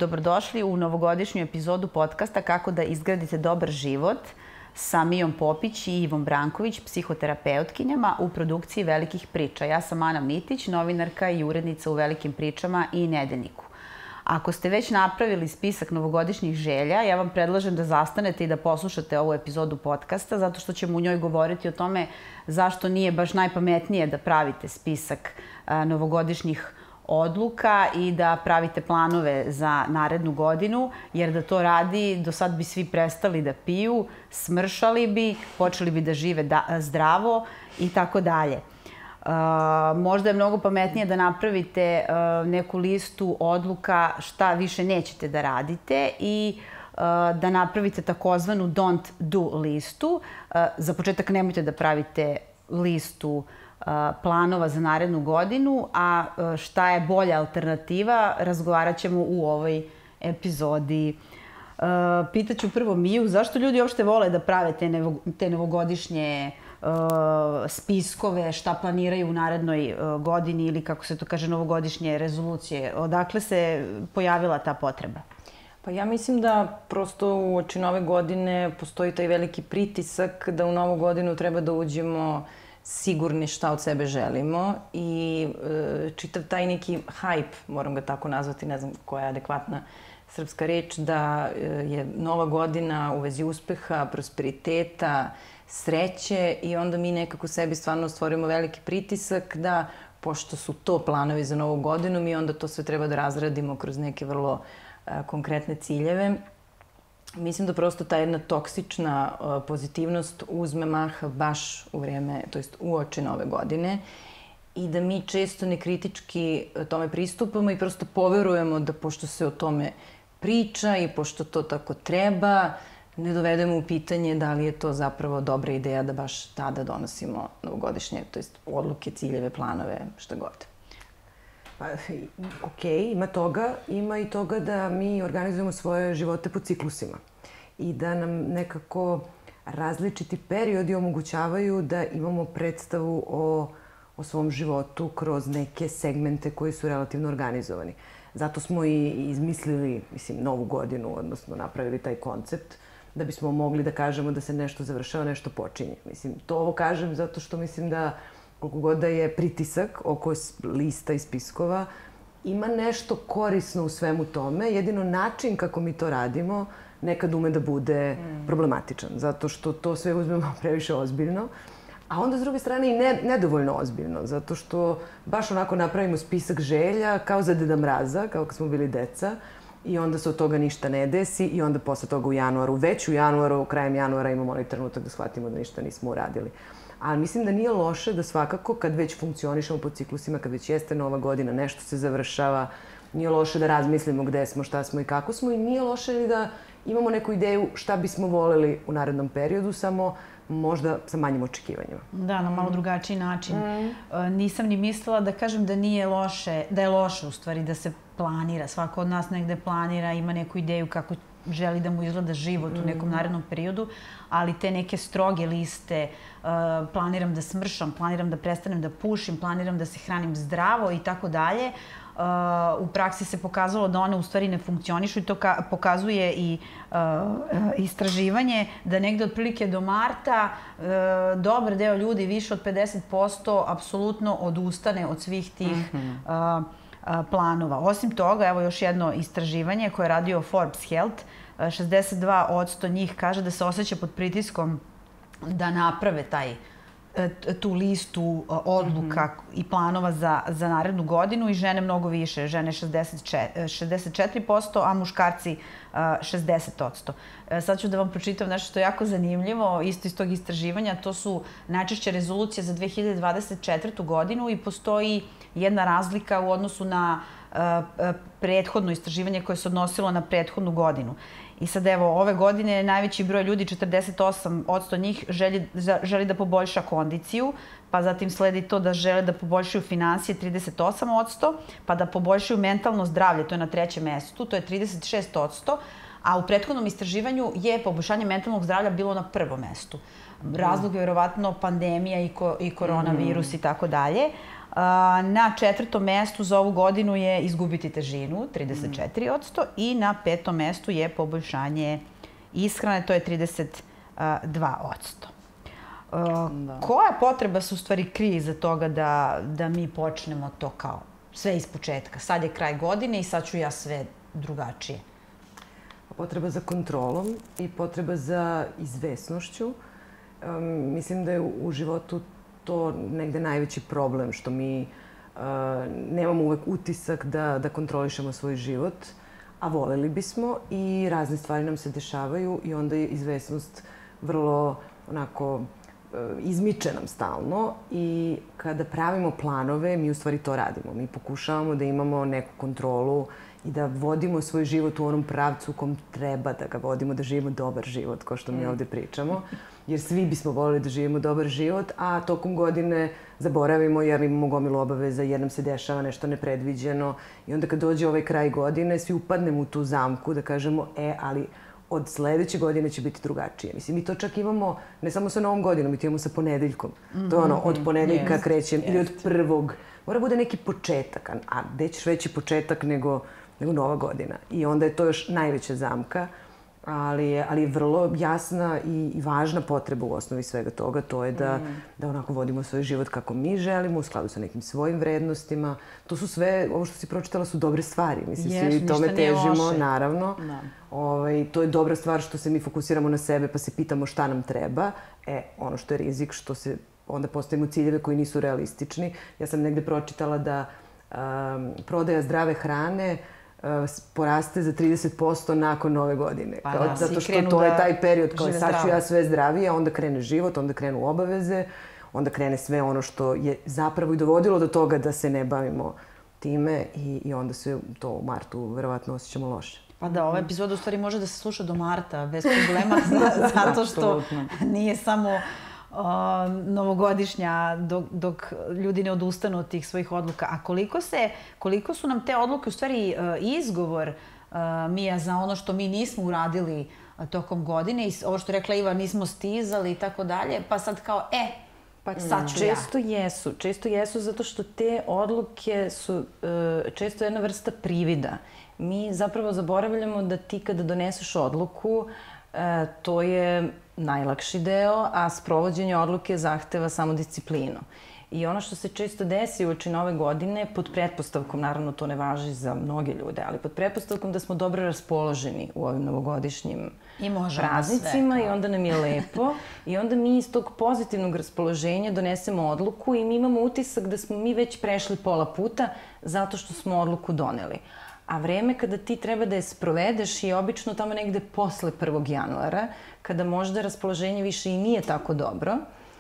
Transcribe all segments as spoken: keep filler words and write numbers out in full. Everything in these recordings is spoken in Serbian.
Dobrodošli u novogodišnju epizodu podcasta Kako da izgradite dobar život sa Mijom Popić i Ivom Branković, psihoterapeutkinjama u produkciji Velikih priča. Ja sam Ana Mitić, novinarka i urednica u Velikim pričama i Nedeljniku. Ako ste već napravili spisak novogodišnjih želja, ja vam predlažem da zastanete i da poslušate ovu epizodu podcasta, zato što ćemo u njoj govoriti o tome zašto nije baš najpametnije da pravite spisak novogodišnjih odluka i da pravite planove za narednu godinu, jer da to radi, do sad bi svi prestali da piju, smršali bi, počeli bi da žive zdravo i tako dalje. Možda je mnogo pametnije da napravite neku listu odluka šta više nećete da radite i da napravite takozvanu don't do listu. Za početak nemojte da pravite listu planova za narednu godinu, a šta je bolja alternativa, razgovarat ćemo u ovoj epizodi. Pitaću prvo Miju, zašto ljudi uopšte vole da prave te novogodišnje spiskove, šta planiraju u narednoj godini ili, kako se to kaže, novogodišnje rezolucije? Odakle se pojavila ta potreba? Pa ja mislim da prosto uoči nove godine postoji taj veliki pritisak da u novu godinu treba da uđemo sigurni šta od sebe želimo i čitav taj neki hype, moram ga tako nazvati, ne znam koja je adekvatna srpska reč, da je nova godina u vezi uspeha, prosperiteta, sreće i onda mi nekako sebi stvarno stvorimo veliki pritisak da, pošto su to planovi za novu godinu, mi onda to sve treba da razradimo kroz neke vrlo konkretne ciljeve. Mislim da prosto ta jedna toksična pozitivnost uzme maha baš u vrijeme, to jest uoči nove godine i da mi često nekritički tome pristupamo i prosto poverujemo da pošto se o tome priča i pošto to tako treba, ne dovedemo u pitanje da li je to zapravo dobra ideja da baš tada donosimo novogodišnje, to jest odluke, ciljeve, planove, šta god. Pa, okej, ima toga. Ima i toga da mi organizujemo svoje živote po ciklusima i da nam nekako različiti periodi omogućavaju da imamo predstavu o, o svom životu kroz neke segmente koji su relativno organizovani. Zato smo i izmislili, mislim, novu godinu, odnosno napravili taj koncept da bismo mogli da kažemo da se nešto završava, nešto počinje. Mislim, to ovo kažem zato što mislim da koliko god da je pritisak oko lista i spiskova, ima nešto korisno u svemu tome. Jedino način kako mi to radimo nekad ume da bude problematičan, zato što to sve uzmemo previše ozbiljno. A onda, s druge strane, i ne, nedovoljno ozbiljno, zato što baš onako napravimo spisak želja kao za Deda Mraza, kao kad smo bili deca, i onda se od toga ništa ne desi i onda posle toga u januaru, već u januaru, krajem januara imamo onaj trenutak da shvatimo da ništa nismo uradili. Ali mislim da nije loše da svakako kad već funkcionišemo po ciklusima, kad već jeste nova godina, nešto se završava, nije loše da razmislimo gde smo, šta smo i kako smo i nije loše ni da imamo neku ideju šta bismo voleli u narednom periodu, samo možda sa manjim očekivanjima. Da, na malo drugačiji način. Mm. Nisam ni mislila da kažem da nije loše, da je loše u stvari da se planira. Svako od nas negde planira, ima neku ideju kako želi da mu izgleda život u nekom narednom periodu, ali te neke stroge liste, planiram da smršam, planiram da prestanem da pušim, planiram da se hranim zdravo i tako dalje, u praksi se pokazalo da one u stvari ne funkcionišu i to pokazuje i istraživanje da negde otprilike do marta dobar deo ljudi, više od pedeset posto, apsolutno odustane od svih tih planova. Osim toga, evo još jedno istraživanje koje je radio Forbes Health, šezdeset dva posto njih kaže da se osjeća pod pritiskom da naprave taj tu listu odluka i planova za, za narednu godinu i žene mnogo više, žene šezdeset četiri posto, a muškarci šezdeset posto. Sad ću da vam pročitam nešto što je jako zanimljivo, isto iz tog istraživanja, to su najčešće rezolucije za dve hiljade dvadeset četvrtu godinu i postoji jedna razlika u odnosu na prethodno istraživanje koje se odnosilo na prethodnu godinu. I sad evo, ove godine najveći broj ljudi, četrdeset osam posto njih, želi, želi da poboljša kondiciju, pa zatim sledi to da žele da poboljšaju finansije, trideset osam posto, pa da poboljšaju mentalno zdravlje, to je na trećem mestu, to je trideset šest posto, a u prethodnom istraživanju je poboljšanje mentalnog zdravlja bilo na prvom mestu. Razlog je verovatno pandemija i, ko, i koronavirus mm. i tako dalje. Na četvrtom mestu za ovu godinu je izgubiti težinu, trideset četiri posto, i na petom mestu je poboljšanje ishrane, to je trideset dva posto. Da. Koja potreba se u stvari krije iza toga da, da mi počnemo to kao sve iz početka? Sad je kraj godine i sad ću ja sve drugačije. Potreba za kontrolom i potreba za izvesnošću. Um, mislim da je u životu to negde najveći problem, što mi uh, nemamo uvek utisak da, da kontrolišemo svoj život, a voleli bismo i razne stvari nam se dešavaju i onda je izvesnost vrlo onako uh, izmiče nam stalno i kada pravimo planove, mi u stvari to radimo. Mi pokušavamo da imamo neku kontrolu i da vodimo svoj život u onom pravcu u kom treba da ga vodimo, da živimo dobar život, kao što mi ovde pričamo. Jer svi bismo volili da živimo dobar život, a tokom godine zaboravimo jer imamo gomilu obaveza, jer nam se dešava nešto nepredviđeno. I onda kad dođe ovaj kraj godine, svi upadnemo u tu zamku da kažemo, e, ali od sledeće godine će biti drugačije. Mislim, mi to čak imamo ne samo sa novom godinom, mi to imamo sa ponedeljkom. Mm-hmm. To je ono, od ponedeljka yes, krećem yes. ili od prvog. Mora bude neki početak, a gde ćeš veći početak nego, nego nova godina. I onda je to još najveća zamka. Ali je, ali je vrlo jasna i, i važna potreba u osnovi svega toga. To je da, mm. da onako vodimo svoj život kako mi želimo, u skladu sa nekim svojim vrednostima. To su sve, ovo što si pročitala, su dobre stvari. Mislim, yes, svi tome težimo, naravno. Da. Ovaj, to je dobra stvar što se mi fokusiramo na sebe pa se pitamo šta nam treba. E, ono što je rizik, što se onda postavimo ciljeve koji nisu realistični. Ja sam negde pročitala da um, prodaja zdrave hrane poraste za trideset posto nakon nove godine. Pa kao, da, zato što to je taj period kao sad ću ja sve zdravije, onda krene život, onda krenu obaveze, onda krene sve ono što je zapravo i dovodilo do toga da se ne bavimo time i, i onda se to u martu verovatno osjećamo loše. Pa da, ova epizoda u stvari može da se sluša do marta bez problema, zato što nije samo Uh, novogodišnja dok, dok ljudi ne odustanu od tih svojih odluka. A koliko, se, koliko su nam te odluke u stvari uh, izgovor, uh, Mija, za ono što mi nismo uradili uh, tokom godine i ovo što je rekla Iva, nismo stizali i tako dalje, pa sad kao, e, pa sad ću ja. Često jesu. Često jesu zato što te odluke su uh, često jedna vrsta privida. Mi zapravo zaboravljamo da ti kada doneseš odluku, uh, to je najlakši deo, a sprovođenje odluke zahteva samo disciplinu. I ono što se često desi uoči nove godine, pod pretpostavkom, naravno to ne važi za mnoge ljude, ali pod pretpostavkom da smo dobro raspoloženi u ovim novogodišnjim praznicima i onda nam je lepo. I onda mi iz tog pozitivnog raspoloženja donesemo odluku i mi imamo utisak da smo mi već prešli pola puta zato što smo odluku doneli. A vreme kada ti treba da je sprovedeš je obično tamo negde posle prvog januara, kada možda raspoloženje više i nije tako dobro.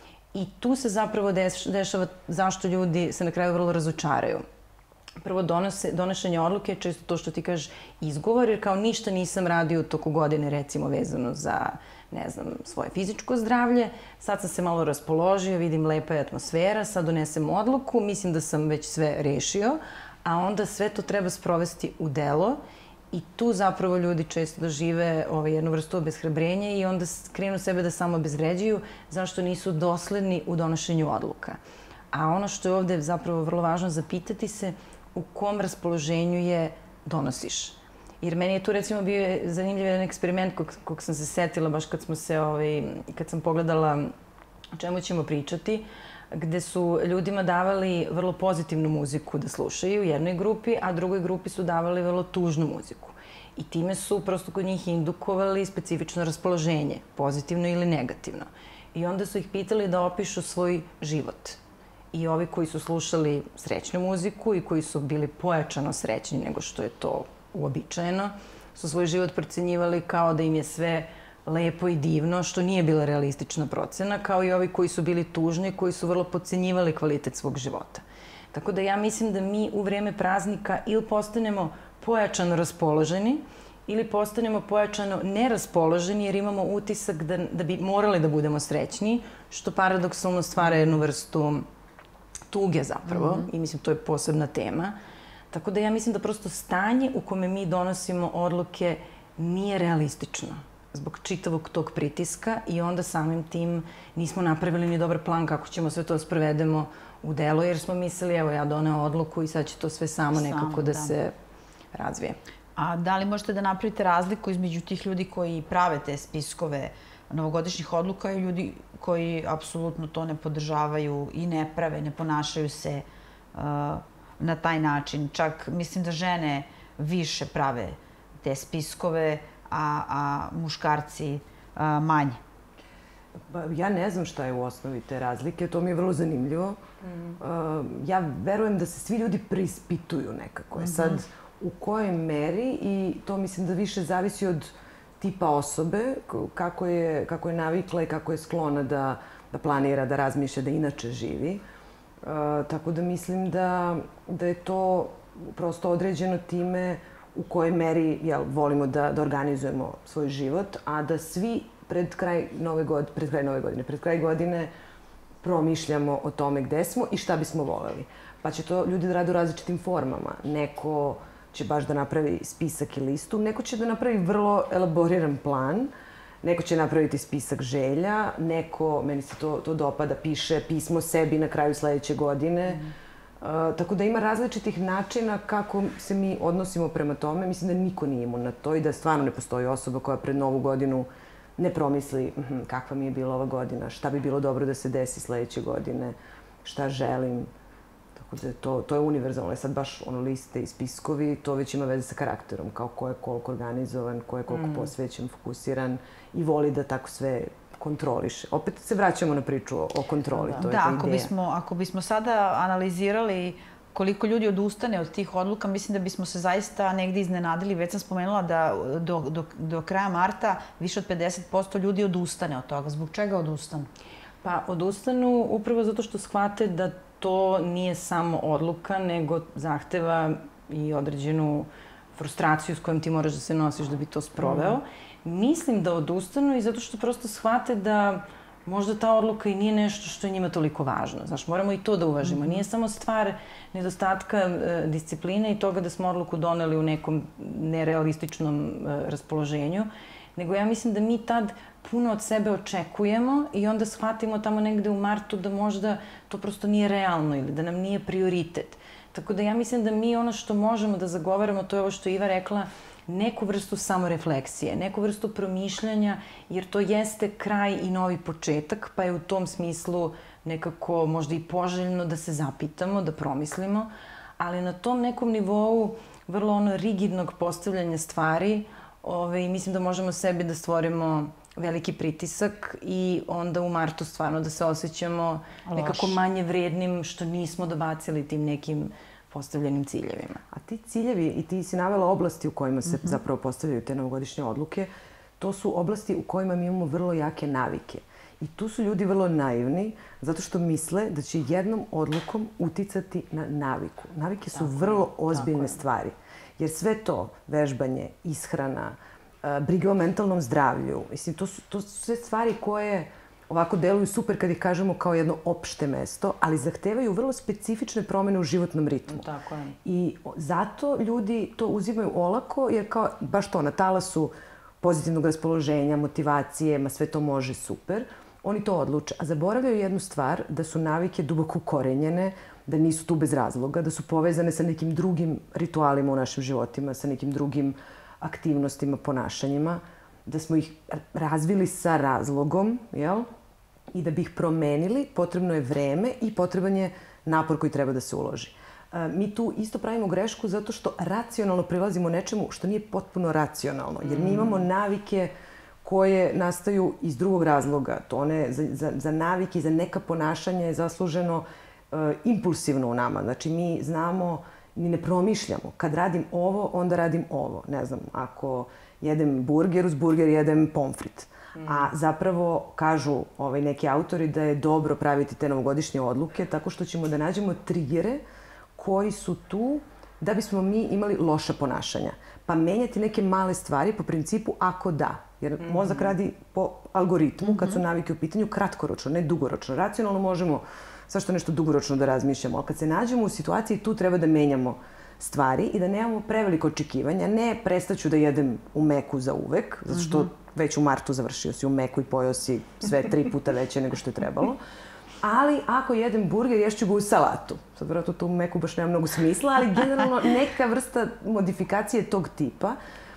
I tu se zapravo dešava zašto ljudi se na kraju vrlo razočaraju. Prvo, donose, donošenje odluke je često to što ti kažeš izgovor, jer kao ništa nisam radio u toku godine, recimo vezano za, ne znam, svoje fizičko zdravlje. Sad sam se malo raspoložio, vidim lepa je atmosfera, sad donesem odluku, mislim da sam već sve rešio, a onda sve to treba sprovesti u delo i tu zapravo ljudi često dožive ovaj, jednu vrstu obeshrabrenja i onda krenu sebe da samo obezvređuju zašto nisu dosledni u donošenju odluka. A ono što je ovde zapravo vrlo važno zapitati se u kom raspoloženju je donosiš. Jer meni je tu recimo bio zanimljiv jedan eksperiment kog, kog sam se setila baš kad smo se, ovaj, kad sam pogledala o čemu ćemo pričati, gde su ljudima davali vrlo pozitivnu muziku da slušaju u jednoj grupi, a drugoj grupi su davali vrlo tužnu muziku. I time su prosto kod njih indukovali specifično raspoloženje, pozitivno ili negativno. I onda su ih pitali da opišu svoj život. I ovi koji su slušali srećnu muziku i koji su bili pojačano srećni nego što je to uobičajeno, su svoj život procenjivali kao da im je sve lepo i divno, što nije bila realistična procena, kao i ovi koji su bili tužni, koji su vrlo podcenjivali kvalitet svog života. Tako da ja mislim da mi u vreme praznika ili postanemo pojačano raspoloženi ili postanemo pojačano neraspoloženi jer imamo utisak da, da bi morali da budemo srećni, što paradoksalno stvara jednu vrstu tuge zapravo, mm-hmm. i mislim to je posebna tema. Tako da ja mislim da prosto stanje u kome mi donosimo odluke nije realistično zbog čitavog tog pritiska i onda samim tim nismo napravili ni dobar plan kako ćemo sve to sprovedemo u delo, jer smo mislili, evo ja doneo odluku i sad će to sve samo nekako da se razvije. A da li možete da napravite razliku između tih ljudi koji prave te spiskove novogodišnjih odluka i ljudi koji apsolutno to ne podržavaju i ne prave, ne ponašaju se uh, na taj način? Čak mislim da žene više prave te spiskove, a, a muškarci uh, manje. Ja ne znam šta je u osnovi te razlike, to mi je vrlo zanimljivo. Mm. Ja verujem da se svi ljudi preispituju nekako. Mm-hmm. Sad, u kojoj meri, i to mislim da više zavisi od tipa osobe, kako je, kako je navikla i kako je sklona da, da planira, da razmišlja, da inače živi. Uh, tako da mislim da, da je to prosto određeno time u kojoj meri jel, volimo da, da organizujemo svoj život, a da svi pred kraj nove godine, pred kraj nove godine, pred kraj godine promišljamo o tome gde smo i šta bismo voleli. Pa će to ljudi da rade u različitim formama. Neko će baš da napravi spisak i listu, neko će da napravi vrlo elaboriran plan, neko će napraviti spisak želja, neko, meni se to, to dopada, piše pismo sebi na kraju sledeće godine. Mm. Uh, tako da ima različitih načina kako se mi odnosimo prema tome. Mislim da niko nije imun na to i da stvarno ne postoji osoba koja pred Novu godinu ne promisli hm, kakva mi je bila ova godina, šta bi bilo dobro da se desi sledeće godine, šta želim. Tako da to, to je univerzalno. Sad baš ono liste i spiskovi, to već ima veze sa karakterom, kao ko je koliko organizovan, ko je koliko mm. posvećen, fokusiran i voli da tako sve kontroliše. Opet se vraćamo na priču o, o kontroli, to je da, ta ako ideja. Bismo, ako bismo sada analizirali koliko ljudi odustane od tih odluka, mislim da bismo se zaista negde iznenadili. Već sam spomenula da do, do, do kraja marta više od pedeset posto ljudi odustane od toga. Zbog čega odustanu? Pa odustanu upravo zato što shvate da to nije samo odluka, nego zahteva i određenu frustraciju s kojom ti moraš da se nosiš da bi to sproveo. Mm. Mislim da odustanu i zato što prosto shvate da možda ta odluka i nije nešto što je njima toliko važno. Znaš, moramo i to da uvažimo. Mm-hmm. Nije samo stvar nedostatka e, discipline i toga da smo odluku doneli u nekom nerealističnom e, raspoloženju, nego ja mislim da mi tad puno od sebe očekujemo i onda shvatimo tamo negde u martu da možda to prosto nije realno ili da nam nije prioritet. Tako da ja mislim da mi ono što možemo da zagovaramo, to je ovo što je Iva rekla, neku vrstu samorefleksije, neku vrstu promišljanja, jer to jeste kraj i novi početak, pa je u tom smislu nekako možda i poželjno da se zapitamo, da promislimo, ali na tom nekom nivou vrlo ono rigidnog postavljanja stvari, ove, mislim da možemo sebi da stvorimo veliki pritisak i onda u martu stvarno da se osjećamo Loš. nekako manje vrednim što nismo dobacili tim nekim postavljenim ciljevima. A ti ciljevi, i ti si navela oblasti u kojima se mm-hmm. zapravo postavljaju te novogodišnje odluke, to su oblasti u kojima mi imamo vrlo jake navike. I tu su ljudi vrlo naivni, zato što misle da će jednom odlukom uticati na naviku. Navike su tako vrlo je, ozbiljne stvari. Jer sve to, vežbanje, ishrana, briga o mentalnom zdravlju, mislim, to su, to su sve stvari koje ovako deluju super kad ih kažemo kao jedno opšte mesto, ali zahtevaju vrlo specifične promene u životnom ritmu. Tako je. I zato ljudi to uzimaju olako, jer kao baš to, na talasu pozitivnog raspoloženja, motivacije, ma sve to može super, oni to odluče. A zaboravljaju jednu stvar, da su navike duboko ukorenjene, da nisu tu bez razloga, da su povezane sa nekim drugim ritualima u našim životima, sa nekim drugim aktivnostima, ponašanjima, da smo ih razvili sa razlogom, jel? I da bi ih promenili, potrebno je vreme i potreban je napor koji treba da se uloži. E, mi tu isto pravimo grešku zato što racionalno prilazimo nečemu što nije potpuno racionalno, jer mi imamo navike koje nastaju iz drugog razloga. To one, za, za, za navike i za neka ponašanja je zasluženo e, impulsivno u nama. Znači, mi znamo, mi ne promišljamo. Kad radim ovo, onda radim ovo. Ne znam, ako jedem burger, uz burger jedem pomfrit. Mm. A zapravo kažu ovaj, neki autori da je dobro praviti te novogodišnje odluke tako što ćemo da nađemo trigere koji su tu da bismo mi imali loša ponašanja. Pa menjati neke male stvari po principu ako da. Jer mm-hmm. mozak radi po algoritmu mm-hmm. kad su navike u pitanju kratkoročno, ne dugoročno. Racionalno možemo svašto nešto dugoročno da razmišljamo, ali kad se nađemo u situaciji tu treba da menjamo stvari i da nemamo preveliko očekivanja. Ne, prestaću da jedem u meku za uvek, zato što već u martu završio si u meku i pojao si sve tri puta veće nego što je trebalo. Ali ako jedem burger, ješću ga u salatu. Sad, vjerojatno, to u meku baš nema mnogo smisla, ali generalno neka vrsta modifikacije tog tipa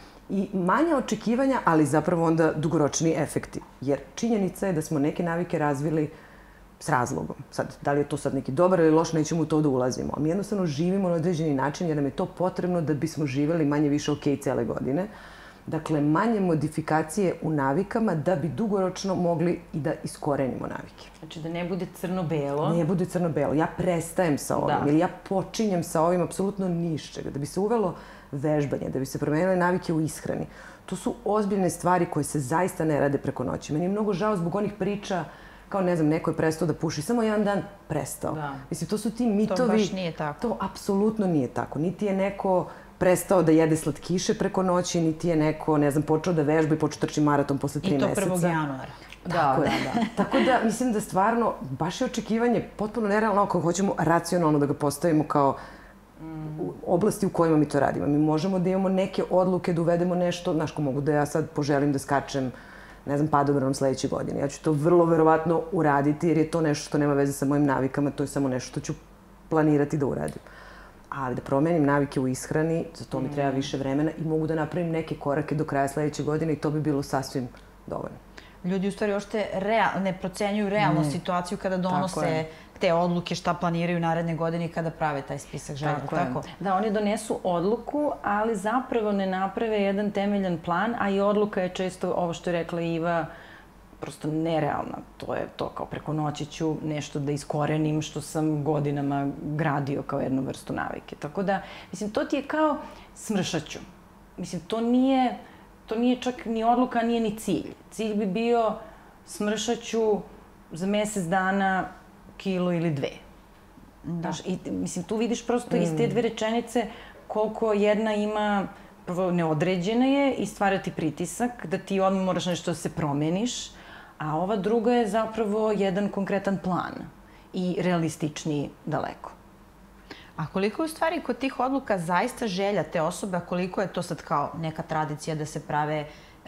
i manja očekivanja, ali zapravo onda dugoročni efekti. Jer činjenica je da smo neke navike razvili s razlogom. Sad, da li je to sad neki dobar ili loš, nećemo u to da ulazimo. A mi jednostavno živimo na određeni način jer nam je to potrebno da bismo živeli manje više okej cele godine. Dakle, manje modifikacije u navikama da bi dugoročno mogli i da iskorenimo navike. Znači da ne bude crno-belo. Ne bude crno-belo. Ja prestajem sa ovim ili ja počinjem sa ovim apsolutno nišćega. Da bi se uvelo vežbanje, da bi se promenile navike u ishrani. To su ozbiljne stvari koje se zaista ne rade preko noći. Meni je mnogo žao zbog onih priča kao, ne znam, neko je prestao da puši, samo jedan dan prestao. Mislim, to su ti mitovi. To baš nije tako. To apsolutno nije tako. Niti je neko prestao da jede slatkiše preko noći, niti je neko, ne znam, počeo da vežba i počeo trči maraton posle tri meseca. I to prvog januara. Tako je, da. Tako da, mislim da stvarno, baš je očekivanje potpuno nerealno ako hoćemo racionalno da ga postavimo kao oblasti u kojima mi to radimo. Mi možemo da imamo neke odluke, da uvedemo nešto, znaš, ko mogu da ja sad poželim da skačem, ne znam, padobranom sledeće godine. Ja ću to vrlo verovatno uraditi jer je to nešto što nema veze sa mojim navikama, to je samo nešto što ću planirati da uradim. Ali da promenim navike u ishrani, za to mi treba više vremena i mogu da napravim neke korake do kraja sledeće godine i to bi bilo sasvim dovoljno. Ljudi u stvari ošte ne procenjuju realnu situaciju kada donose te odluke šta planiraju naredne godine i kada prave taj spisak želja. Tako? Da, oni donesu odluku, ali zapravo ne naprave jedan temeljan plan, a i odluka je često, ovo što je rekla Iva, prosto nerealna. To je to, kao preko noći ću nešto da iskorenim što sam godinama gradio kao jednu vrstu navike. Tako da, mislim, to ti je kao smršaću. Mislim, to nije, to nije čak ni odluka, nije ni cilj. Cilj bi bio smršaću za mesec dana kilo ili dve. Znaš, i, mislim, tu vidiš prosto iz te dve rečenice koliko jedna ima, prvo neodređena je i stvara ti pritisak da ti odmah moraš nešto da se promeniš, a ova druga je zapravo jedan konkretan plan i realističniji daleko. A koliko je u stvari kod tih odluka zaista želja te osobe, a koliko je to sad kao neka tradicija da se prave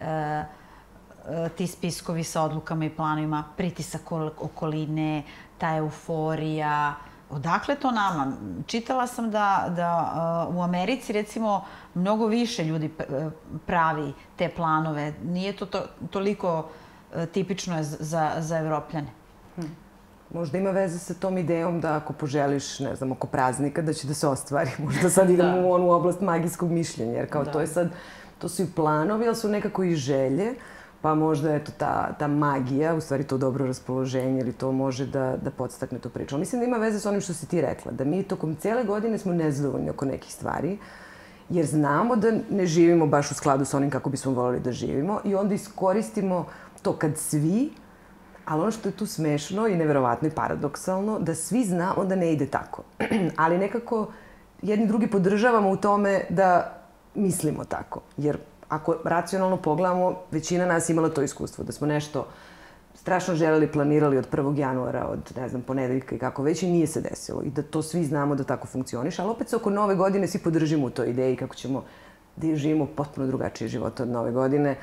ti spiskovi sa odlukama i planovima, pritisak okoline, ta euforija. Odakle to nama? Čitala sam da u Americi, recimo, mnogo više ljudi pravi te planove. Nije to toliko tipično za Evropljane. Možda ima veze sa tom idejom da ako poželiš, ne znam, oko praznika, da će da se ostvari. Možda sad idemo u onu oblast magijskog mišljenja, jer kao to je sad, to su i planovi, ali su nekako i želje. Pa možda je to ta magija, u stvari to dobro raspoloženje ili to može da podstakne tu priču. Mislim da ima veze s onim što si ti rekla, da mi tokom cele godine smo nezadovoljni oko nekih stvari, jer znamo da ne živimo baš u skladu s onim kako bismo voleli da živimo i onda iskoristimo to kad svi, ali ono što je tu smešno i neverovatno i paradoksalno, da svi znamo da ne ide tako. Ali nekako jedni drugi podržavamo u tome da mislimo tako, jer ako racionalno pogledamo, većina nas imala to iskustvo, da smo nešto strašno želeli, planirali od prvog januara, od, ne znam, ponedeljka i kako već i nije se desilo. I da to svi znamo da tako funkcioniš, ali opet se oko nove godine svi podržimo u toj ideji kako ćemo da živimo potpuno drugačije živote od nove godine.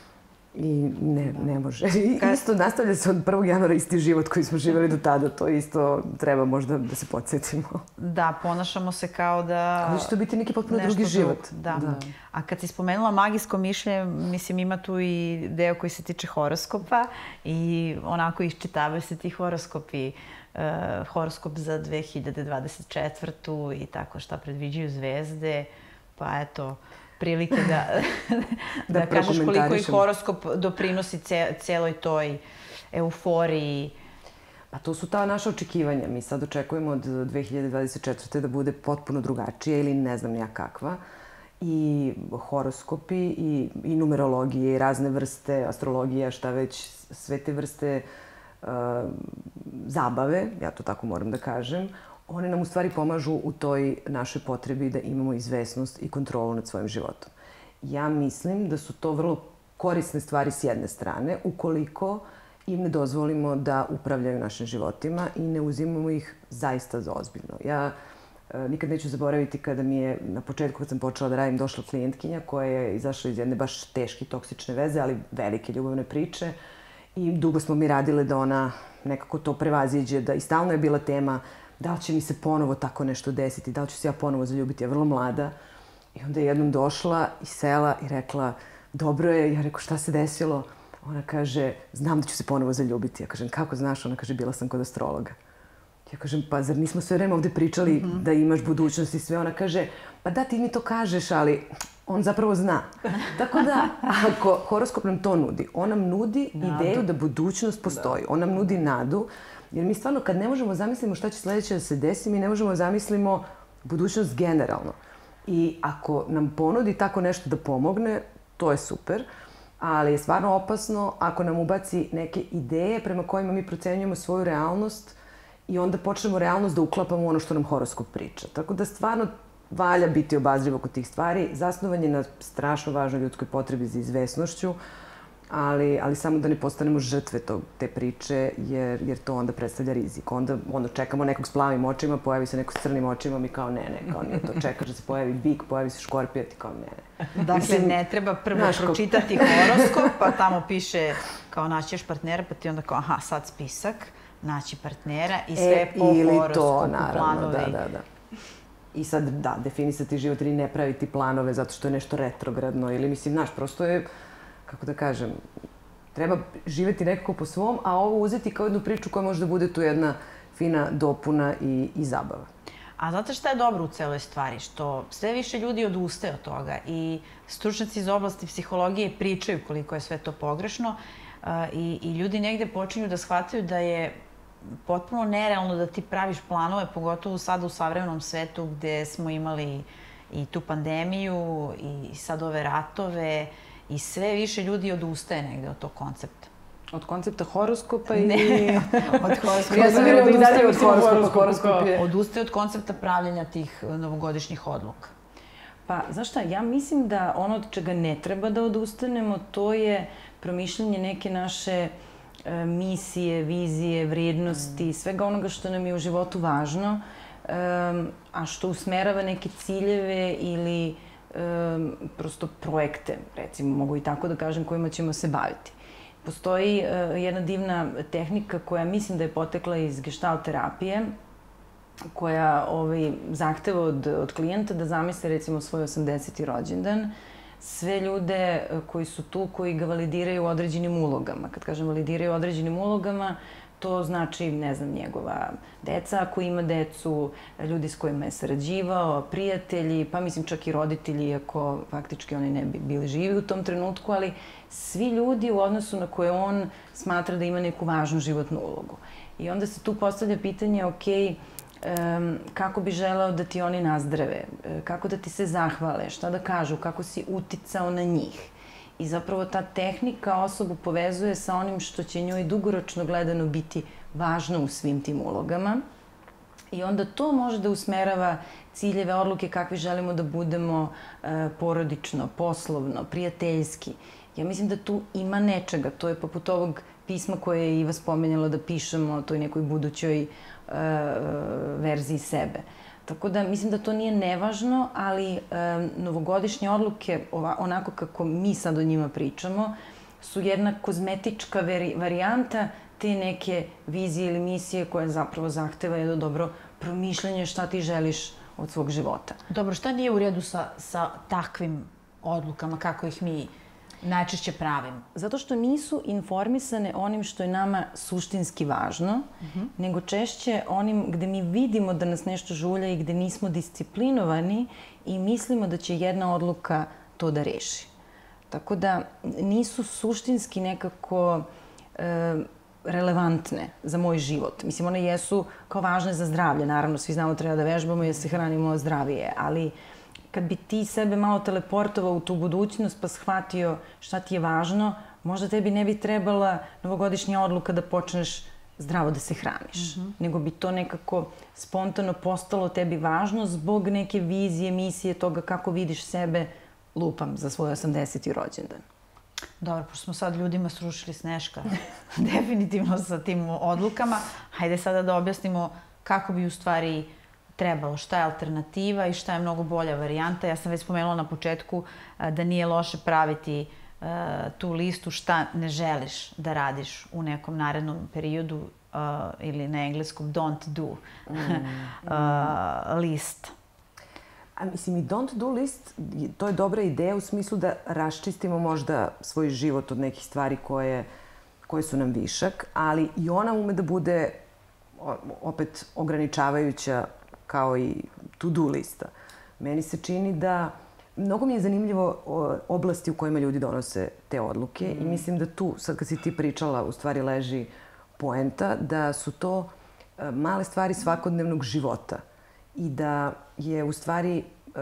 I ne može. Isto nastavlja se od prvog januara isti život koji smo živjeli do tada. To isto treba možda da se podsjetimo. Da, ponašamo se kao da... Kao da će to biti neki potpuno drugi život. Da. A kad si spomenula magijsko mišljenje, mislim, ima tu i deo koji se tiče horoskopa i onako iščitavaju se ti horoskopi. Horoskop za dve hiljade dvadeset četvrtu i tako šta predviđaju zvezde. Pa eto... prilike da kažeš koliko i horoskop doprinosi celoj toj euforiji. Pa to su ta naša očekivanja. Mi sad očekujemo od dve hiljade dvadeset četvrte da bude potpuno drugačije ili ne znam ja kakva. I horoskopi i numerologije i razne vrste, astrologija, šta već, sve te vrste zabave, ja to tako moram da kažem, one nam u stvari pomažu u toj našoj potrebi da imamo izvesnost i kontrolu nad svojim životom. Ja mislim da su to vrlo korisne stvari s jedne strane, ukoliko im ne dozvolimo da upravljaju našim životima i ne uzimamo ih zaista za ozbiljno. Ja Nikad neću zaboraviti kada mi je na početku, kad sam počela da radim, došla klijentkinja koja je izašla iz jedne baš teške toksične veze, ali velike ljubavne priče. I dugo smo mi radile da ona nekako to prevaziđe, da i stalno je bila tema da li će mi se ponovo tako nešto desiti, da li ću se ja ponovo zaljubiti, ja vrlo mlada. I onda je jednom došla i sela i rekla, dobro je, ja rekao, šta se desilo? Ona kaže, znam da ću se ponovo zaljubiti. Ja kažem, kako znaš? Ona kaže, bila sam kod astrologa. Ja kažem, pa zar nismo sve vreme ovde pričali mm-hmm. da imaš budućnost i sve? Ona kaže, pa da, ti mi to kažeš, ali on zapravo zna. Tako da, ako horoskop nam to nudi, on nam nudi nadu. Ideju da budućnost postoji. Da. On nam nudi nadu. Jer mi stvarno, kad ne možemo zamislimo šta će sledeće da se desi, mi ne možemo zamislimo budućnost generalno. I ako nam ponudi tako nešto da pomogne, to je super. Ali je stvarno opasno ako nam ubaci neke ideje prema kojima mi procenjujemo svoju realnost i onda počnemo realnost da uklapamo ono što nam horoskop priča. Tako da stvarno valja biti obazriv oko tih stvari. Zasnovan je na strašno važnoj ljudskoj potrebi za izvesnošću, ali, ali samo da ne postanemo žrtve tog, te priče, jer, jer to onda predstavlja rizik. Onda, onda čekamo nekog s plavim očima, pojavi se neko s crnim očima, mi kao ne, ne, kao nije to. Čekaš da se pojavi bik, pojavi se škorpija, ti kao ne, ne. Dakle, ne treba prvo Znaš, pročitati horoskop, pa tamo piše kao naćeš partnera, pa ti onda kao aha, sad spisak, naći partnera i sve e, po horoskopu, to, naravno, planove. Da, da, da. I sad, da, definisati život ili ne praviti planove zato što je nešto retrogradno ili, mislim, znaš, prosto je, kako da kažem, treba živeti nekako po svom, a ovo uzeti kao jednu priču koja može da bude tu jedna fina dopuna i, i zabava. A znate šta je dobro u celoj stvari? Što sve više ljudi odustaje od toga i stručnjaci iz oblasti psihologije pričaju koliko je sve to pogrešno i, i ljudi negde počinju da shvataju da je potpuno nerealno da ti praviš planove, pogotovo sada u savremenom svetu gde smo imali i tu pandemiju i sad ove ratove i sve više ljudi odustaje negde od tog koncepta. Od koncepta horoskopa i... Ne, od horoskopa. Ja sam bila odustaje od horoskopa. Horoskop je... Odustaje od koncepta pravljenja tih novogodišnjih odluka. Pa, znaš šta, ja mislim da ono od čega ne treba da odustanemo, to je promišljanje neke naše e, misije, vizije, vrijednosti, mm. svega onoga što nam je u životu važno, e, a što usmerava neke ciljeve ili e, prosto projekte, recimo, mogu i tako da kažem, kojima ćemo se baviti. Postoji uh, jedna divna tehnika koja mislim da je potekla iz gestalt terapije, koja ovaj, zahteva od, od klijenta da zamisle recimo svoj osamdeseti rođendan, sve ljude koji su tu, koji ga validiraju određenim ulogama. Kad kažem validiraju određenim ulogama, to znači, ne znam, njegova deca, ako ima decu, ljudi s kojima je sarađivao, prijatelji, pa mislim čak i roditelji, iako faktički oni ne bi bili živi u tom trenutku, ali svi ljudi u odnosu na koje on smatra da ima neku važnu životnu ulogu. I onda se tu postavlja pitanje, ok, um, kako bi želeo da ti oni nazdrave, kako da ti se zahvale, šta da kažu, kako si uticao na njih. I zapravo ta tehnika osobu povezuje sa onim što će njoj dugoročno gledano biti važno u svim tim ulogama. I onda to može da usmerava ciljeve, odluke kakvi želimo da budemo e, porodično, poslovno, prijateljski. Ja mislim da tu ima nečega. To je poput ovog pisma koje je Iva spomenjala da pišemo toj nekoj budućoj e, verziji sebe. Tako da mislim da to nije nevažno, ali e, novogodišnje odluke, ova, onako kako mi sad o njima pričamo, su jedna kozmetička veri, varijanta te neke vizije ili misije koje zapravo zahteva jedno dobro promišljanje šta ti želiš od svog života. Dobro, šta nije u redu sa, sa takvim odlukama, kako ih mi najčešće pravimo? Zato što nisu informisane onim što je nama suštinski važno, uh-huh. nego češće onim gde mi vidimo da nas nešto žulja i gde nismo disciplinovani i mislimo da će jedna odluka to da reši. Tako da nisu suštinski nekako e, relevantne za moj život. Mislim, one jesu kao važne za zdravlje. Naravno, svi znamo treba da vežbamo i da se hranimo zdravije, ali kad bi ti sebe malo teleportovao u tu budućnost pa shvatio šta ti je važno, možda tebi ne bi trebala novogodišnja odluka da počneš zdravo da se hraniš. Mm-hmm. Nego bi to nekako spontano postalo tebi važno zbog neke vizije, misije toga kako vidiš sebe, lupam, za svoj osamdeseti rođendan. Dobro, pošto smo sad ljudima srušili Sneška definitivno sa tim odlukama, hajde sada da objasnimo kako bi u stvari trebalo, šta je alternativa i šta je mnogo bolja varijanta. Ja sam već spomenula na početku da nije loše praviti tu listu šta ne želiš da radiš u nekom narednom periodu ili na engleskom don't do list. A mislim i don't do list, to je dobra ideja u smislu da raščistimo možda svoj život od nekih stvari koje, koje su nam višak, ali i ona ume da bude opet ograničavajuća kao i to-do lista. Meni se čini da mnogo mi je zanimljivo oblasti u kojima ljudi donose te odluke mm. i mislim da tu, sad kad si ti pričala, u stvari leži poenta da su to male stvari svakodnevnog života i da je u stvari,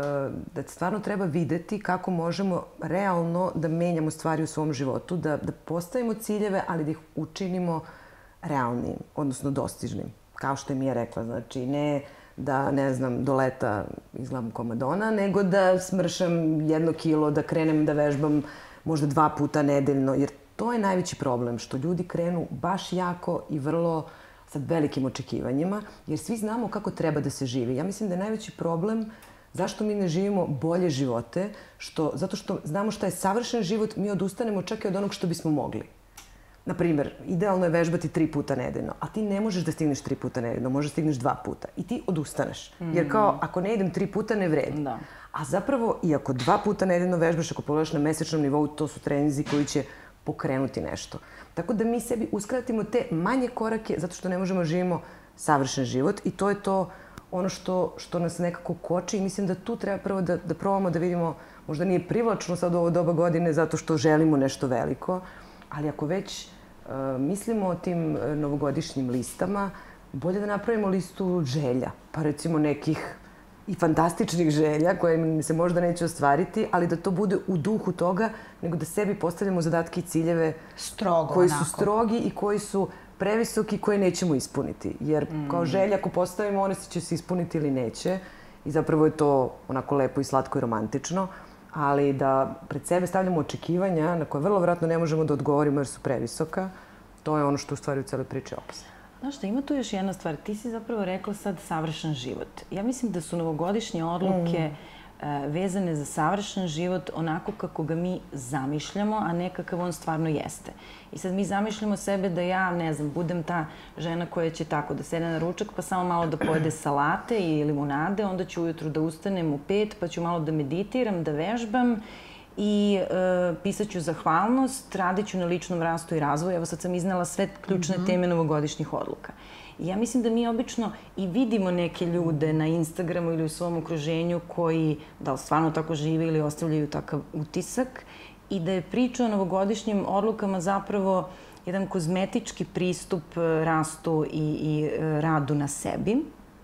da stvarno treba videti kako možemo realno da menjamo stvari u svom životu, da, da postavimo ciljeve, ali da ih učinimo realnim, odnosno dostižnim. Kao što je Mija rekla, znači ne da, ne znam, do leta izgledam ko Madonna, nego da smršam jedno kilo, da krenem da vežbam možda dva puta nedeljno, jer to je najveći problem, što ljudi krenu baš jako i vrlo sa velikim očekivanjima, jer svi znamo kako treba da se živi. Ja mislim da je najveći problem zašto mi ne živimo bolje živote, što, zato što znamo šta je savršen život, mi odustanemo čak i od onog što bismo mogli. Naprimer, idealno je vežbati tri puta nedeljno, a ti ne možeš da stigneš tri puta nedeljno, možeš da stigneš dva puta. I ti odustaneš. Jer kao, ako ne idem tri puta, ne vredi. Da. A zapravo, i ako dva puta nedeljno vežbaš, ako pogledaš na mesečnom nivou, to su treninzi koji će pokrenuti nešto. Tako da mi sebi uskratimo te manje korake, zato što ne možemo živimo savršen život i to je to ono što, što nas nekako koči i mislim da tu treba prvo da, da probamo da vidimo, možda nije privlačno sad u ovo doba godine zato što želimo nešto veliko, ali ako već uh, mislimo o tim novogodišnjim listama, bolje da napravimo listu želja, pa recimo nekih i fantastičnih želja koje se možda neće ostvariti, ali da to bude u duhu toga, nego da sebi postavljamo zadatke i ciljeve strogo, koji onako. su strogi i koji su previsoki, koje nećemo ispuniti. Jer mm. kao želja, ako postavimo, one će se ispuniti ili neće. I zapravo je to onako lepo i slatko i romantično. Ali da pred sebe stavljamo očekivanja na koje vrlo vjerojatno ne možemo da odgovorimo jer su previsoka, to je ono što u stvari u celoj priči opasno. Znaš šta, ima tu još jedna stvar. Ti si zapravo rekla sad savršen život. Ja mislim da su novogodišnje odluke mm. e, vezane za savršen život onako kako ga mi zamišljamo, a ne kakav on stvarno jeste. I sad mi zamišljamo sebe da ja, ne znam, budem ta žena koja će tako da sede na ručak pa samo malo da pojede salate i limunade, onda ću ujutru da ustanem u pet pa ću malo da meditiram, da vežbam i e, pisat ću zahvalnost, radit ću na ličnom rastu i razvoju. Evo sad sam iznela sve ključne mm-hmm. teme novogodišnjih odluka. I ja mislim da mi obično i vidimo neke ljude na Instagramu ili u svom okruženju koji da li stvarno tako žive ili ostavljaju takav utisak i da je priča o novogodišnjim odlukama zapravo jedan kozmetički pristup rastu i, i radu na sebi.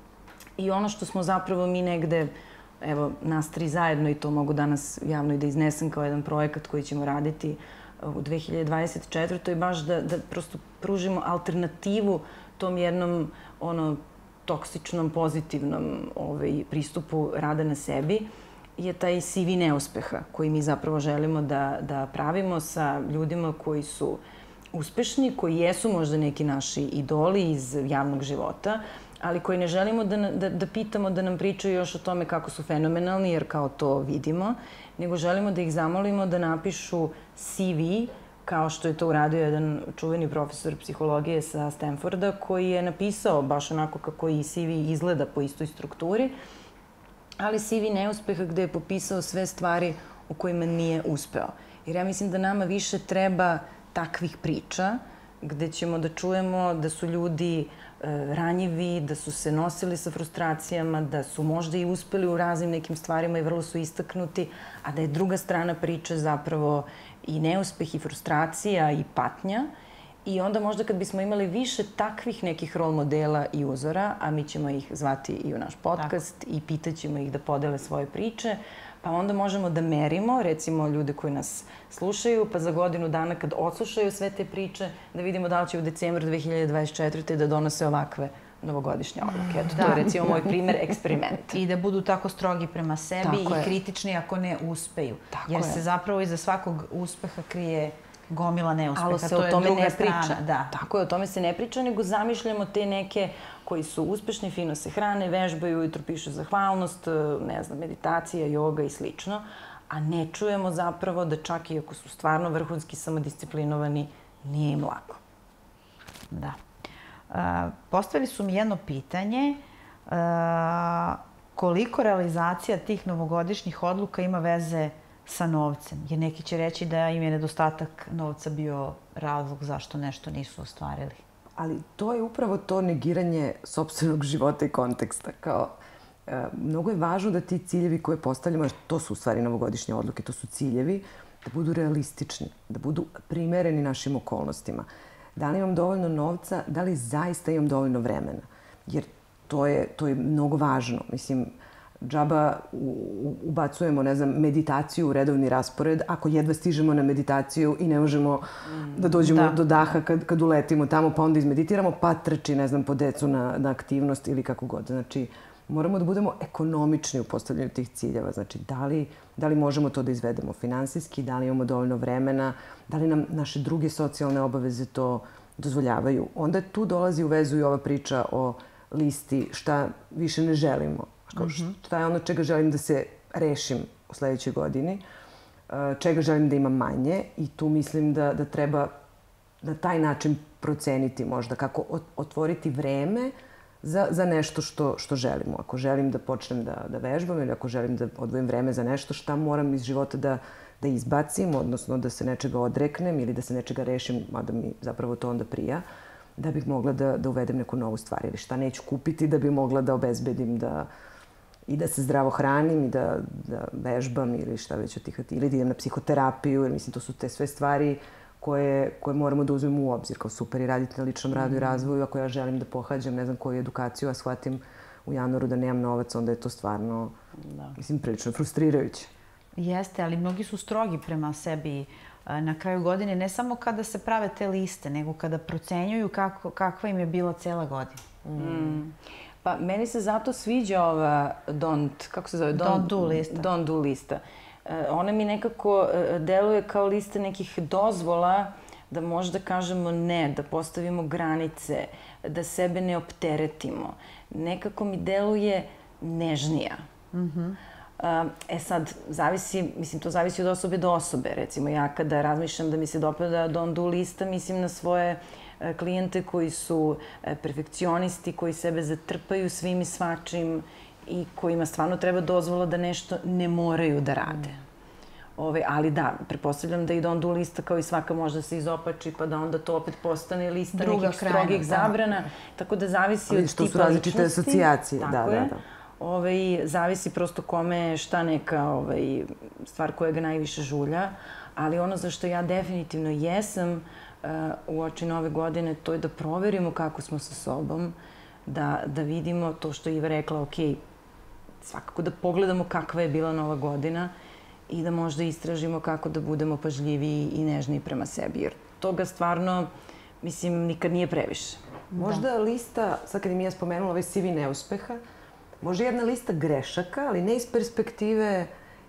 I ono što smo zapravo mi negde, evo, nas tri zajedno, i to mogu danas javno i da iznesem kao jedan projekat koji ćemo raditi u dve hiljade dvadeset četvrtoj. baš da, da prosto pružimo alternativu tom jednom ono, toksičnom, pozitivnom ovaj, pristupu rada na sebi, je taj C V neuspeha koji mi zapravo želimo da, da pravimo sa ljudima koji su uspešni, koji jesu možda neki naši idoli iz javnog života, ali koji ne želimo da, da, da pitamo da nam pričaju još o tome kako su fenomenalni, jer kao to vidimo, nego želimo da ih zamolimo da napišu C V, kao što je to uradio jedan čuveni profesor psihologije sa Stanforda, koji je napisao baš onako kako i C V izgleda po istoj strukturi, ali C V neuspeha gde je popisao sve stvari u kojima nije uspeo. Jer ja mislim da nama više treba takvih priča, gde ćemo da čujemo da su ljudi ranjivi, da su se nosili sa frustracijama, da su možda i uspeli u raznim nekim stvarima i vrlo su istaknuti, a da je druga strana priče zapravo i neuspeh i frustracija i patnja. I onda možda kad bismo imali više takvih nekih rol modela i uzora, a mi ćemo ih zvati i u naš podcast Tako. i pitaćemo ih da podele svoje priče, pa onda možemo da merimo, recimo ljude koji nas slušaju, pa za godinu dana kad odslušaju sve te priče, da vidimo da li će u decembru dve hiljade dvadeset četvrte da donose ovakve novogodišnje odluke. Eto, to je recimo moj primer eksperiment. I da budu tako strogi prema sebi tako i je. kritični ako ne uspeju. Tako Jer je. se zapravo iza svakog uspeha krije gomila neuspeha. Ali se to o tome je druga ne strana. priča. Da. Tako je, o tome se ne priča, nego zamišljamo te neke koji su uspešni, fino se hrane, vežbaju, ujutro pišu zahvalnost, ne znam, meditacija, joga i slično, a ne čujemo zapravo da čak i ako su stvarno vrhunski samodisciplinovani, nije im lako. Da. Uh, postavili su mi jedno pitanje. Uh, koliko realizacija tih novogodišnjih odluka ima veze sa novcem? Jer neki će reći da im je nedostatak novca bio razlog zašto nešto nisu ostvarili. Ali to je upravo to negiranje sopstvenog života i konteksta. Kao, e, mnogo je važno da ti ciljevi koje postavljamo, to su u stvari novogodišnje odluke, to su ciljevi, da budu realistični, da budu primereni našim okolnostima. Da li imam dovoljno novca, da li zaista imam dovoljno vremena? Jer to je, to je mnogo važno. Mislim, džaba ubacujemo, ne znam, meditaciju u redovni raspored, ako jedva stižemo na meditaciju i ne možemo da dođemo da. do daha kad, kad uletimo tamo, pa onda izmeditiramo, pa trči, ne znam, po decu na, na aktivnost ili kako god. Znači, moramo da budemo ekonomični u postavljanju tih ciljeva. Znači, da li, da li možemo to da izvedemo finansijski, da li imamo dovoljno vremena, da li nam naše druge socijalne obaveze to dozvoljavaju. Onda tu dolazi u vezu i ova priča o listi šta više ne želimo. Šta je ono čega želim da se rešim u sledećoj godini, čega želim da imam manje i tu mislim da, da treba na taj način proceniti možda kako otvoriti vreme za, za nešto što, što želimo. Ako želim da počnem da, da vežbam ili ako želim da odvojim vreme za nešto, šta moram iz života da, da izbacim, odnosno da se nečega odreknem ili da se nečega rešim, mada mi zapravo to onda prija, da bih mogla da, da uvedem neku novu stvar ili šta neću kupiti da bih mogla da obezbedim da i da se zdravo hranim i da, da vežbam ili šta već od tih, ili da idem na psihoterapiju, jer mislim to su te sve stvari koje, koje moramo da uzmemo u obzir. Kao super i raditi na ličnom radu i razvoju, ako ja želim da pohađam ne znam koju edukaciju, a shvatim u januaru da nemam novac, onda je to stvarno, da. mislim, prilično frustrirajuće. Jeste, ali mnogi su strogi prema sebi na kraju godine, ne samo kada se prave te liste, nego kada procenjuju kako, kakva im je bila cela godina. Mm. Pa meni se zato sviđa ova don't, kako se zove? Don't, don't do lista. Don't do lista. E, ona mi nekako deluje kao lista nekih dozvola da možda kažemo ne, da postavimo granice, da sebe ne opteretimo. Nekako mi deluje nežnija. Mm-hmm. E sad, zavisi, mislim, to zavisi od osobe do osobe. Recimo, ja kada razmišljam da mi se dopada don't do lista, mislim na svoje klijente koji su perfekcionisti, koji sebe zatrpaju svim i svačim i kojima stvarno treba dozvola da nešto ne moraju da rade. Ove, ali da, pretpostavljam da i don't do lista kao i svaka možda se izopači pa da onda to opet postane lista druga nekih krajna, strogih da. zabrana. Tako da zavisi ali od tipa ličnosti. Ali što su različite asocijacije. Tako da, je. Da, da. Ove, zavisi prosto kome šta neka ove, stvar koja ga najviše žulja. Ali ono za što ja definitivno jesam u oči nove godine, to je da proverimo kako smo sa sobom, da, da vidimo to što je Iva rekla, ok, svakako da pogledamo kakva je bila nova godina i da možda istražimo kako da budemo pažljiviji i nežniji prema sebi, jer toga stvarno, mislim, nikad nije previše. Možda da. lista, sad kad im ja spomenula ovaj C V neuspeha, možda jedna lista grešaka, ali ne iz perspektive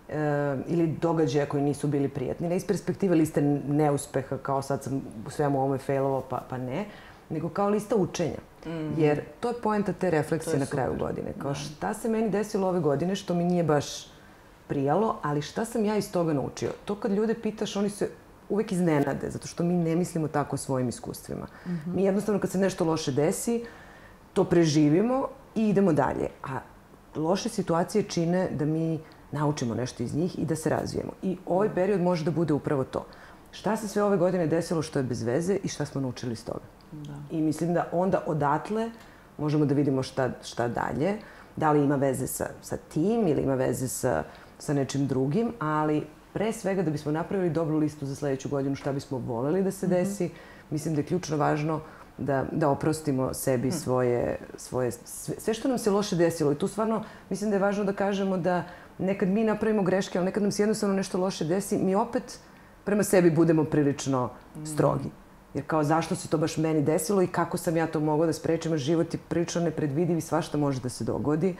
E, ili događaja koji nisu bili prijatni. Ne iz perspektive liste neuspeha, kao sad sam u svemu ovome failovao, pa, pa ne, nego kao lista učenja. Mm-hmm. Jer to je poenta te refleksije na kraju godine. Kao šta se meni desilo ove godine što mi nije baš prijalo, ali šta sam ja iz toga naučio? To kad ljude pitaš, oni se uvek iznenade, zato što mi ne mislimo tako o svojim iskustvima. Mm-hmm. Mi jednostavno kad se nešto loše desi, to preživimo i idemo dalje. A loše situacije čine da mi naučimo nešto iz njih i da se razvijemo. I ovaj period može da bude upravo to. Šta se sve ove godine desilo što je bez veze i šta smo naučili iz toga. Da. I mislim da onda odatle možemo da vidimo šta, šta dalje. Da li ima veze sa, sa tim ili ima veze sa, sa nečim drugim, ali pre svega da bismo napravili dobru listu za sledeću godinu šta bismo voleli da se desi, mm-hmm. mislim da je ključno važno da, da oprostimo sebi svoje, svoje sve, sve što nam se loše desilo. I tu stvarno mislim da je važno da kažemo da nekad mi napravimo greške, ali nekad nam se jednostavno nešto loše desi, mi opet prema sebi budemo prilično strogi. Jer kao zašto se to baš meni desilo i kako sam ja to mogla da sprečim, jer život je prilično nepredvidiv i svašta može da se dogodi.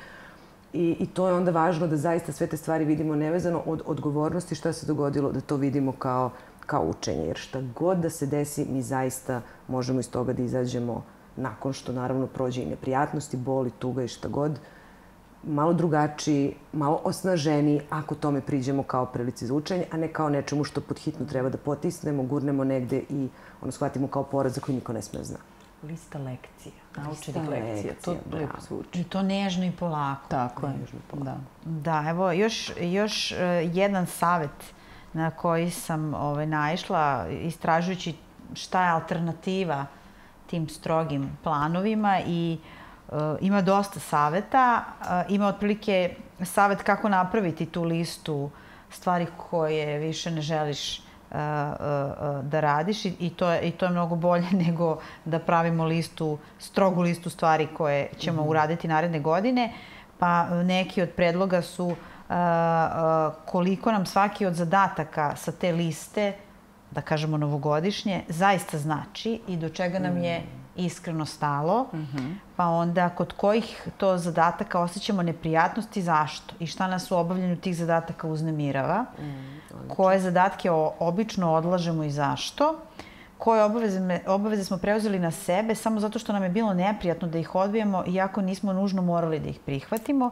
I, I to je onda važno da zaista sve te stvari vidimo nevezano od odgovornosti šta se dogodilo, da to vidimo kao, kao učenje. Jer šta god da se desi, mi zaista možemo iz toga da izađemo nakon što naravno prođe i neprijatnosti, boli, tuga i šta god, malo drugačiji, malo osnaženiji ako tome priđemo kao prilici za učenje, a ne kao nečemu što pod hitno treba da potisnemo, gurnemo negde i ono shvatimo kao poraz za koji niko ne sme zna. Lista lekcija, naučenih lekcija, to lepo zvuči. I to nežno i polako. Tako je. Da. Da, evo još, još uh, jedan savet na koji sam ovaj, naišla istražujući šta je alternativa tim strogim planovima i uh, ima dosta saveta. Uh, ima otprilike savet kako napraviti tu listu stvari koje više ne želiš uh, uh, uh, da radiš i, i, to je, i to je mnogo bolje nego da pravimo listu, strogu listu stvari koje ćemo mm-hmm. uraditi naredne godine. Pa neki od predloga su uh, uh, koliko nam svaki od zadataka sa te liste, da kažemo novogodišnje, zaista znači i do čega nam je iskreno stalo. Mm-hmm. Pa onda kod kojih to zadataka osjećamo neprijatnosti, zašto? I šta nas u obavljanju tih zadataka uznemirava? Mm, koje zadatke obično odlažemo i zašto? Koje obaveze, obaveze smo preuzeli na sebe samo zato što nam je bilo neprijatno da ih odbijemo, iako nismo nužno morali da ih prihvatimo.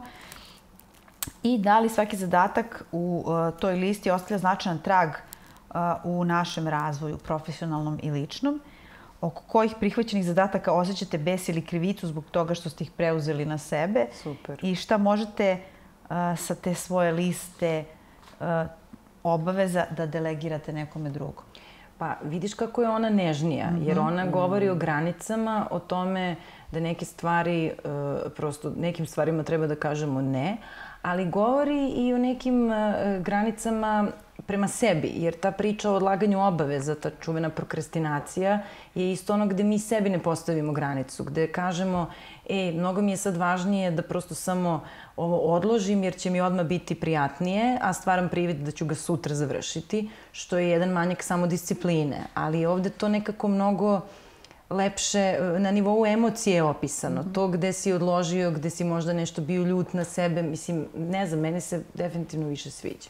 I da li svaki zadatak u uh, toj listi ostavlja značajan trag uh, u našem razvoju, profesionalnom i ličnom. Oko kojih prihvaćenih zadataka osjećate bes ili krivicu zbog toga što ste ih preuzeli na sebe. Super. I šta možete uh, sa te svoje liste uh, obaveza da delegirate nekome drugom. Pa vidiš kako je ona nežnija, jer ona govori o granicama, o tome da neke stvari, prosto nekim stvarima treba da kažemo ne, ali govori i o nekim granicama prema sebi, jer ta priča o odlaganju obaveza, ta čuvena prokrastinacija, je isto ono gde mi sebi ne postavimo granicu, gde kažemo, e, mnogo mi je sad važnije da prosto samo ovo odložim jer će mi odmah biti prijatnije, a stvaram privid da ću ga sutra završiti, što je jedan manjak samodiscipline. Ali ovde to nekako mnogo lepše, na nivou emocije opisano. Mm-hmm. To gde si odložio, gde si možda nešto bio ljut na sebe, mislim, ne znam, meni se definitivno više sviđa.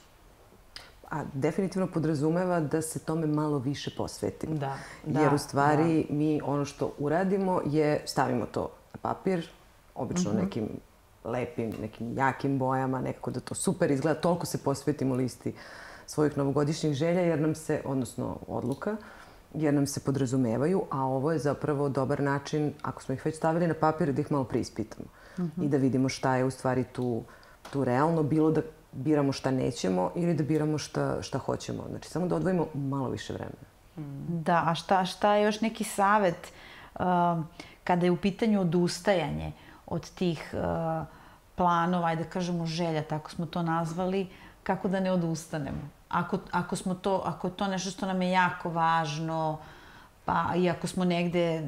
A definitivno podrazumeva da se tome malo više posvetimo. Da, da. Jer u stvari da. mi ono što uradimo je stavimo to na papir, obično mm-hmm. nekim lepim, nekim jakim bojama, nekako da to super izgleda. Toliko se posvetimo listi svojih novogodišnjih želja, jer nam se, odnosno odluka, jer nam se podrazumevaju, a ovo je zapravo dobar način, ako smo ih već stavili na papir, da ih malo preispitamo. Mm-hmm. I da vidimo šta je u stvari tu, tu realno, bilo da biramo šta nećemo ili da biramo šta, šta hoćemo. Znači, samo da odvojimo malo više vremena. Mm. Da, a šta, šta je još neki savet uh, kada je u pitanju odustajanje od tih uh, planova, ajde da kažemo želja, tako smo to nazvali, kako da ne odustanemo? Ako, ako, smo to, ako je to nešto što nam je jako važno, pa i ako smo negde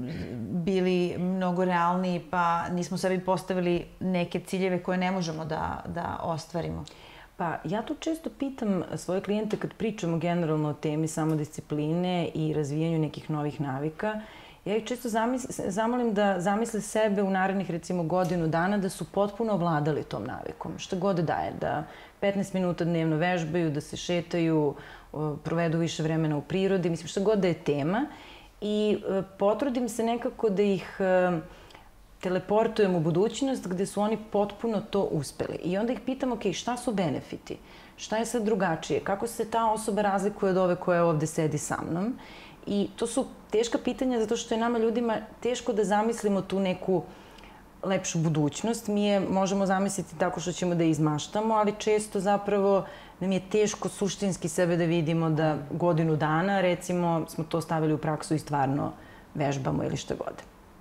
bili mnogo realniji, pa nismo sebi postavili neke ciljeve koje ne možemo da, da ostvarimo. Pa ja tu često pitam svoje klijente kad pričamo generalno o temi samodiscipline i razvijanju nekih novih navika. Ja ih često zamolim da zamisle sebe u narednih recimo godinu dana da su potpuno ovladali tom navikom. Šta god daje, da petnaest minuta dnevno vežbaju, da se šetaju, provedu više vremena u prirodi, mislim šta god da je tema. I potrudim se nekako da ih teleportujem u budućnost gde su oni potpuno to uspeli. I onda ih pitam, ok, šta su benefiti? Šta je sad drugačije? Kako se ta osoba razlikuje od ove koja ovde sedi sa mnom? I to su teška pitanja zato što je nama ljudima teško da zamislimo tu neku lepšu budućnost. Mi je možemo zamisliti tako što ćemo da izmaštamo, ali često zapravo nam je teško suštinski sebe da vidimo da godinu dana, recimo, smo to stavili u praksu i stvarno vežbamo ili šta god.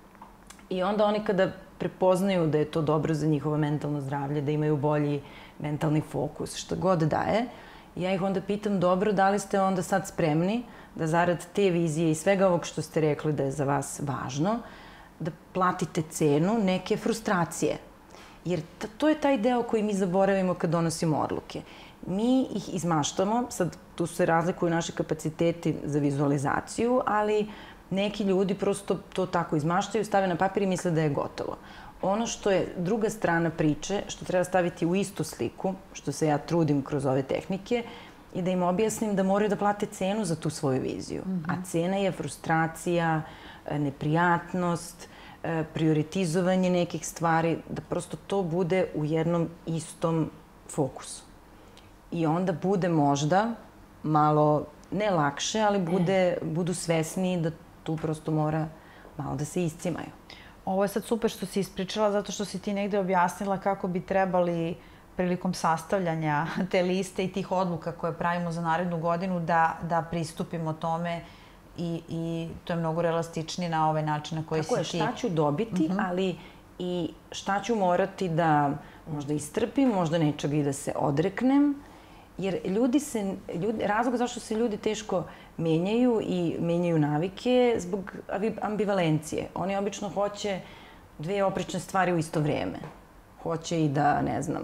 I onda oni kada prepoznaju da je to dobro za njihovo mentalno zdravlje, da imaju bolji mentalni fokus, šta god daje, ja ih onda pitam, dobro, da li ste onda sad spremni da zarad te vizije i svega ovog što ste rekli da je za vas važno, da platite cenu neke frustracije. Jer to je taj deo koji mi zaboravimo kad donosimo odluke. Mi ih izmaštamo, sad tu se razlikuju naši kapaciteti za vizualizaciju, ali neki ljudi prosto to tako izmaštaju, stave na papir i misle da je gotovo. Ono što je druga strana priče, što treba staviti u istu sliku, što se ja trudim kroz ove tehnike, i da im objasnim da moraju da plate cenu za tu svoju viziju. Mm-hmm. A cena je frustracija, neprijatnost, prioritizovanje nekih stvari, da prosto to bude u jednom istom fokusu. I onda bude možda malo, ne lakše, ali bude, budu svesni da tu prosto mora malo da se iscimaju. Ovo je sad super što si ispričala, zato što si ti negde objasnila kako bi trebali prilikom sastavljanja te liste i tih odluka koje pravimo za narednu godinu da, da pristupimo tome i, i to je mnogo relastičnije na ovaj način na koji si ti... Tako je, šta ću dobiti, uh-huh. ali i šta ću morati da možda istrpim, možda nečega i da se odreknem. Jer ljudi se, ljudi, razlog zašto se ljudi teško menjaju i menjaju navike zbog ambivalencije. Oni obično hoće dve oprečne stvari u isto vrijeme. Hoće i da, ne znam,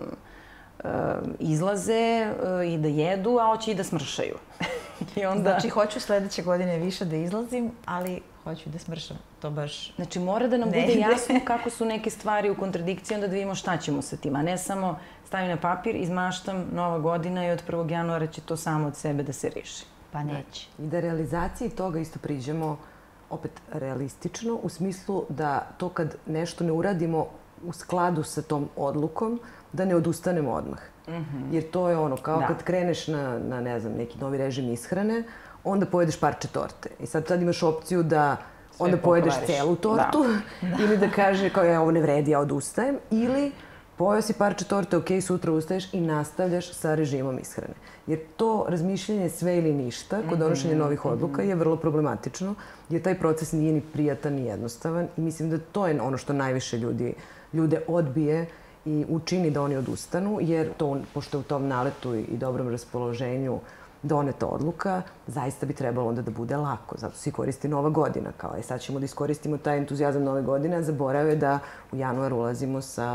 izlaze i da jedu, a hoće i da smršaju. I onda... Znači, hoću sledeće godine više da izlazim, ali hoću i da smršam. To baš... Znači, mora da nam ne bude jasno kako su neke stvari u kontradikciji, onda da vidimo šta ćemo sa tim, a ne samo stavim na papir, izmaštam, nova godina i od prvog januara će to samo od sebe da se riši. Pa neće. I da realizaciji toga isto priđemo opet realistično, u smislu da to kad nešto ne uradimo u skladu sa tom odlukom, da ne odustanemo odmah. Mm-hmm. Jer to je ono, kao da. Kad kreneš na, na, ne znam, neki novi režim ishrane, onda pojedeš parče torte. I sad sad imaš opciju da sve onda pojedeš celu tortu da. Ili da kaže kao ja ovo ne vredi, ja odustajem. Ili pojeo si parče torte, ok, sutra ustaješ i nastavljaš sa režimom ishrane. Jer to razmišljanje sve ili ništa kod donošenja novih odluka je vrlo problematično, jer taj proces nije ni prijatan ni jednostavan i mislim da to je ono što najviše ljudi, ljude odbije i učini da oni odustanu, jer to, pošto je u tom naletu i dobrom raspoloženju doneta odluka, zaista bi trebalo onda da bude lako. Zato se koristi Nova godina. Kao je sad ćemo da iskoristimo taj entuzijazam Nove godine, a zaborave da u januar ulazimo sa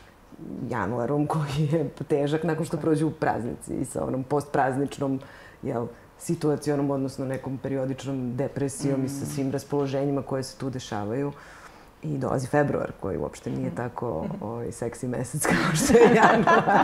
januarom koji je težak nakon što prođu praznici i sa onom postprazničnom jel, situacionom, odnosno nekom periodičnom depresijom mm. i sa svim raspoloženjima koje se tu dešavaju. I dolazi februar, koji uopšte nije tako ovaj, seksi mesec kao što je januar.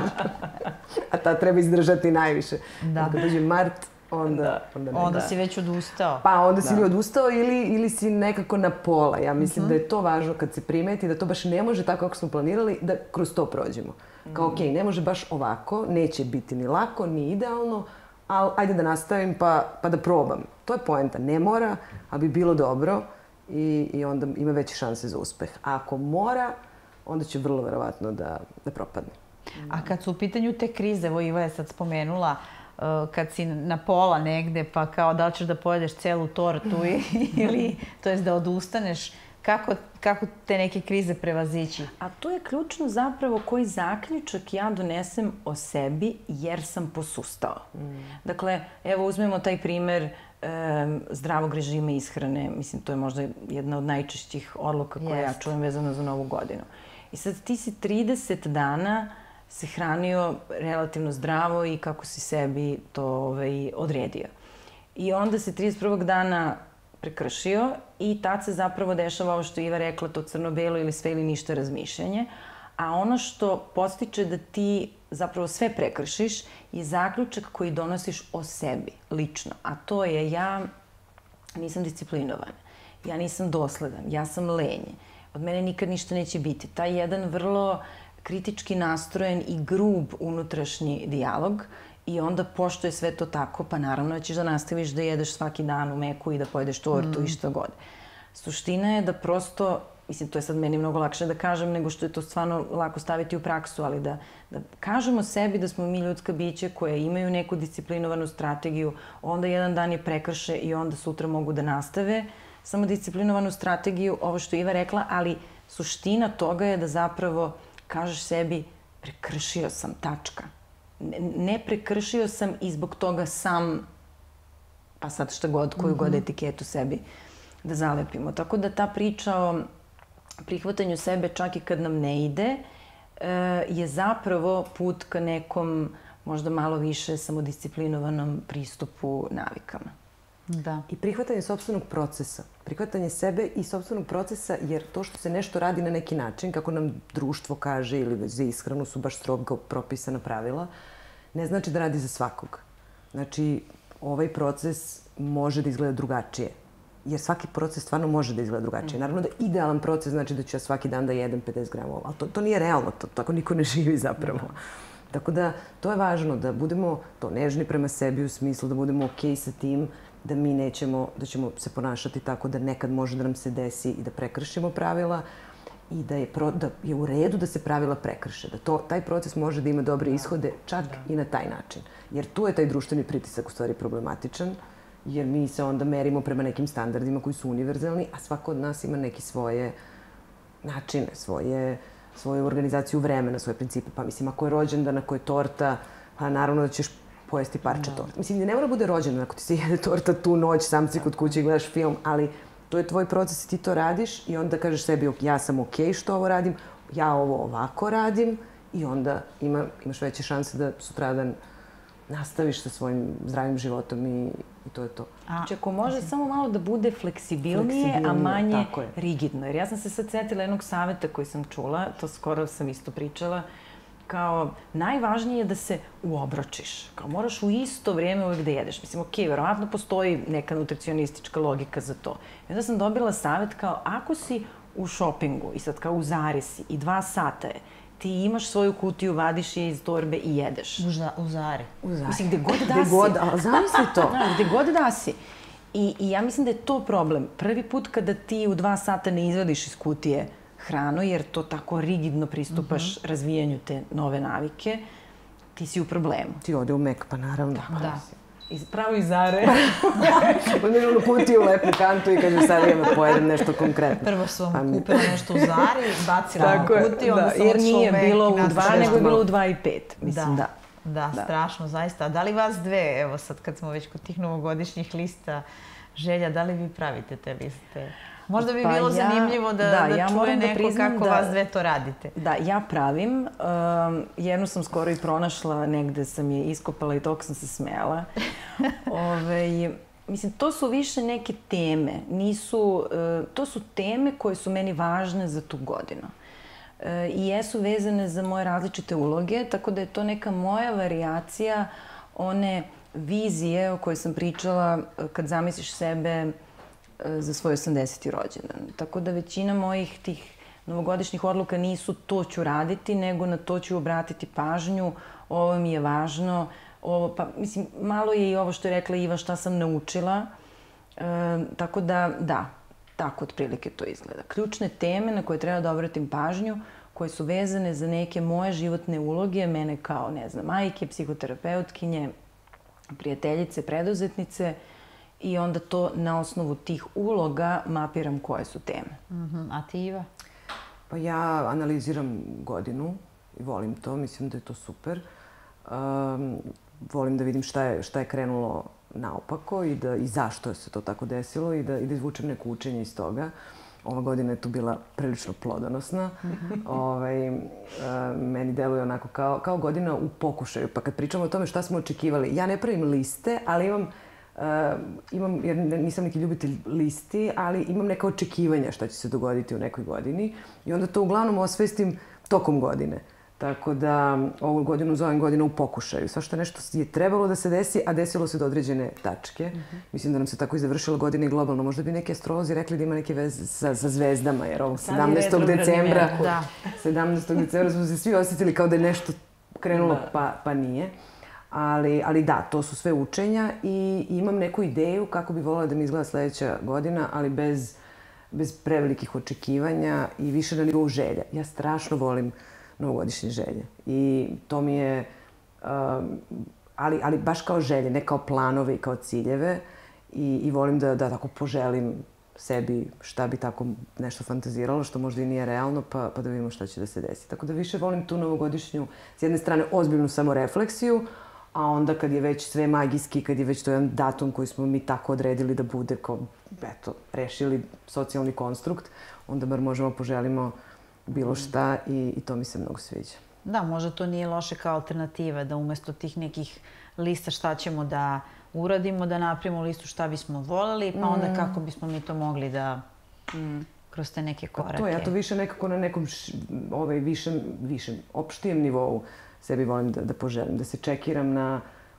A ta treba izdržati najviše. Da. Kad dođe mart, onda... Da. Onda, ne, onda da. Si već odustao. Pa onda si da. Ili odustao ili, ili si nekako na pola. Ja mislim mm-hmm. da je to važno kad se primeti, da to baš ne može tako kako smo planirali, da kroz to prođemo. Kao, okej, okay, ne može baš ovako, neće biti ni lako, ni idealno, ali ajde da nastavim pa, pa da probam. To je poenta. Ne mora, ali bi bilo dobro. I, i onda ima veće šanse za uspeh. A ako mora, onda će vrlo verovatno da, da propadne. A kad su u pitanju te krize, evo Iva je sad spomenula, kad si na pola negde, pa kao da li ćeš da pojedeš celu tortu ili, to jest da odustaneš, kako, kako te neke krize prevazići? A to je ključno zapravo koji zaključak ja donesem o sebi jer sam posustao. Mm. Dakle, evo uzmemo taj primer zdravog režima ishrane. Mislim, to je možda jedna od najčešćih odluka koje ja čujem vezano za Novu godinu. I sad ti si trideset dana se hranio relativno zdravo i kako si sebi to ovaj, odredio. I onda se trideset prvog dana prekršio i tad se zapravo dešava ovo što Iva rekla, to crno-belo ili sve ili ništa razmišljanje. A ono što podstiče da ti zapravo sve prekršiš je zaključak koji donosiš o sebi, lično. A to je ja nisam disciplinovan, ja nisam dosledan, ja sam lenje, od mene nikad ništa neće biti. Taj jedan vrlo kritički nastrojen i grub unutrašnji dijalog i onda pošto je sve to tako, pa naravno ćeš da nastaviš da jedeš svaki dan u meku i da pojedeš tortu mm. i što god. Suština je da prosto, mislim, to je sad meni mnogo lakše da kažem nego što je to stvarno lako staviti u praksu, ali da, da kažemo sebi da smo mi ljudska bića koje imaju neku disciplinovanu strategiju, onda jedan dan je prekrše i onda sutra mogu da nastave samo disciplinovanu strategiju, ovo što je Iva rekla, ali suština toga je da zapravo kažeš sebi prekršio sam, tačka. Ne, ne prekršio sam i zbog toga sam, pa sad šta god, koju god etiketu sebi da zalepimo. Tako da ta priča o prihvatanju sebe čak i kad nam ne ide je zapravo put ka nekom možda malo više samodisciplinovanom pristupu navikama. Da. I prihvatanje sopstvenog procesa. Prihvatanje sebe i sopstvenog procesa, jer to što se nešto radi na neki način, kako nam društvo kaže ili za ishranu su baš strogo propisana pravila, ne znači da radi za svakog. Znači, ovaj proces može da izgleda drugačije. Jer svaki proces stvarno može da izgleda drugačije. Naravno da idealan proces znači da ću ja svaki dan da jedem pedeset grama, ali to, to nije realno, to, tako niko ne živi zapravo. Tako da, to je važno da budemo to nežni prema sebi u smislu da budemo okej sa tim, da mi nećemo, da ćemo se ponašati tako da nekad može da nam se desi i da prekršimo pravila i da je, pro, da je u redu da se pravila prekrše. Da to, taj proces može da ima dobre ishode čak i na taj način. Jer tu je taj društveni pritisak u stvari problematičan, jer mi se onda merimo prema nekim standardima koji su univerzalni, a svako od nas ima neke svoje načine, svoje, svoju organizaciju vremena, svoje principe. Pa mislim, ako je rođendan, ako je torta, pa naravno da ćeš pojesti parče torta. Mislim, ne mora bude rođendan ako ti se jede torta tu noć, sam si kod kuće i gledaš film, ali to je tvoj proces i ti to radiš i onda kažeš sebi ja sam okej što ovo radim, ja ovo ovako radim i onda ima, imaš veće šanse da sutradan nastaviš sa svojim zdravim životom i, i to je to. Znači, ako može samo malo da bude fleksibilnije, fleksibilnije a manje rigidno. Jer ja sam se sad setila jednog saveta koji sam čula, to skoro sam isto pričala, kao najvažnije je da se uobročiš. Kao moraš u isto vrijeme uvijek da jedeš. Mislim, okej, verovatno postoji neka nutricionistička logika za to. I onda sam dobila savjet kao, ako si u šopingu i sad kao u Zari si i dva sata je, ti imaš svoju kutiju, vadiš je iz torbe i jedeš. U, za, u Zari. U Zari. Mislim, gde god da gde si. God, ali zamisli to. Da, gde god da si. I, I ja mislim da je to problem. Prvi put kada ti u dva sata ne izvadiš iz kutije hranu, jer to tako rigidno pristupaš mm-hmm. razvijanju te nove navike, ti si u problemu. Ti ode u Mek, pa naravno. Tako da. Iz, pravo iz Zare. Odmira onu kutiju u lepu kantu i kaže sad idem da pojedem nešto konkretno. Prvo sam pa kupila nešto u Zari, bacila u kutiju, onda sam jer nije bilo u dva, nego je bilo u dva i pet. Mislim, da. Da, da, strašno, zaista. A da li vas dve, evo sad kad smo već kod tih novogodišnjih lista želja, da li vi pravite te liste? Možda bi pa bilo ja, zanimljivo da, da, da ja čuje neko da kako da, vas dve to radite. Da, ja pravim. Um, jednu sam skoro i pronašla, negde sam je iskopala i toko sam se smela. Ove, mislim, to su više neke teme. Nisu, uh, to su teme koje su meni važne za tu godinu. Uh, I jesu vezane za moje različite uloge, tako da je to neka moja varijacija one vizije o kojoj sam pričala kad zamisliš sebe za svoj osamdeseti rođendan. Tako da većina mojih tih novogodišnjih odluka nisu to ću raditi, nego na to ću obratiti pažnju, ovo mi je važno. Ovo, pa, mislim, malo je i ovo što je rekla Iva šta sam naučila. E, tako da, da, tako otprilike to izgleda. Ključne teme na koje treba da obratim pažnju, koje su vezane za neke moje životne uloge, mene kao, ne znam, majke, psihoterapeutkinje, prijateljice, preduzetnice, i onda to na osnovu tih uloga mapiram koje su teme. Mm-hmm. A ti, Iva? Pa ja analiziram godinu i volim to, mislim da je to super. Um, volim da vidim šta je, šta je krenulo naopako i, da, i zašto se to tako desilo i da, i da izvučem neko učenje iz toga. Ova godina je tu bila prilično plodonosna. Mm-hmm. ovaj, uh, meni deluje onako kao, kao godina u pokušaju. Pa kad pričamo o tome šta smo očekivali, ja ne pravim liste, ali imam Uh, imam, jer nisam neki ljubitelj listi, ali imam neka očekivanja šta će se dogoditi u nekoj godini i onda to uglavnom osvestim tokom godine. Tako da ovu godinu zovem godinu u pokušaju. Svašta nešto je trebalo da se desi, a desilo se do određene tačke. Mm-hmm. Mislim da nam se tako i završila godina i globalno. Možda bi neki astrolozi rekli da ima neke veze sa, sa zvezdama, jer ovog sedamnaestog decembra, da. sedamnaestog decembra smo se svi osjetili kao da je nešto krenulo, da. pa, pa nije. Ali, ali da, to su sve učenja i imam neku ideju kako bi voljela da mi izgleda sljedeća godina, ali bez, bez prevelikih očekivanja i više na nivou želja. Ja strašno volim novogodišnje želje i to mi je, um, ali, ali baš kao želje, ne kao planove i kao ciljeve i, i volim da, da tako poželim sebi šta bi tako nešto fantaziralo, što možda i nije realno, pa, pa da vidimo šta će da se desi. Tako da više volim tu novogodišnju, s jedne strane, ozbiljnu samorefleksiju, a onda kad je već sve magijski, kad je već to jedan datum koji smo mi tako odredili da bude kao, eto, rešili socijalni konstrukt, onda bar možemo poželimo bilo šta i, i to mi se mnogo sviđa. Da, možda to nije loše kao alternativa, da umjesto tih nekih lista šta ćemo da uradimo, da napravimo listu šta bismo voljeli, pa onda mm. kako bismo mi to mogli da mm. kroz te neke korake. To, ja to više nekako na nekom š, ovaj, višem, višem, opštijem nivou sebi volim da, da poželim, da se čekiram na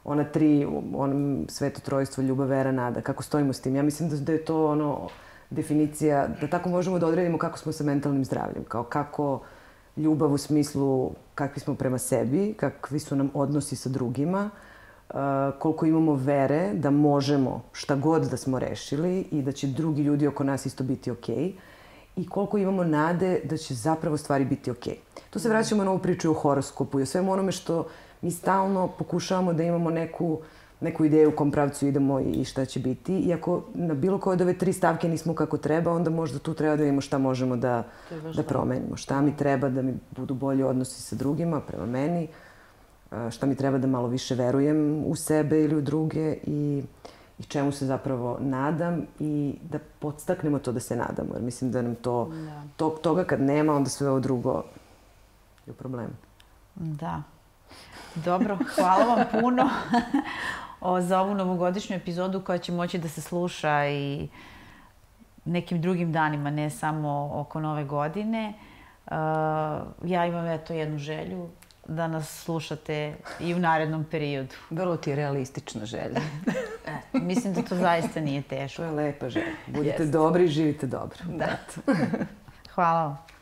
ona tri, onom sveto trojstvo, ljubav, vera, nada. Kako stojimo s tim? Ja mislim da, da je to ono definicija, da tako možemo da odredimo kako smo sa mentalnim zdravljem. Kao kako ljubav u smislu kakvi smo prema sebi, kakvi su nam odnosi sa drugima, uh, koliko imamo vere da možemo šta god da smo rešili i da će drugi ljudi oko nas isto biti okej. I koliko imamo nade da će zapravo stvari biti okej. Tu se vraćamo na ovu priču o horoskopu i o svemu onome što mi stalno pokušavamo da imamo neku, neku ideju u kom pravcu idemo i šta će biti. I ako na bilo koje od ove tri stavke nismo kako treba, onda možda tu treba da vidimo šta možemo da, da promenimo. Šta mi treba da mi budu bolji odnosi sa drugima, prema meni. Šta mi treba da malo više verujem u sebe ili u druge i, i čemu se zapravo nadam i da podstaknemo to da se nadamo. Jer mislim da nam to, da. To, toga kad nema, onda sve ovo drugo je u problemu. Da. Dobro, hvala vam puno o, za ovu novogodišnju epizodu koja će moći da se sluša i nekim drugim danima, ne samo oko nove godine. Uh, ja imam eto jednu želju da nas slušate i u narednom periodu. Vrlo ti je realistična želja. e, mislim da to zaista nije teško. To je lepa želja. Budite yes. dobri i živite dobro. Da. Hvala vam.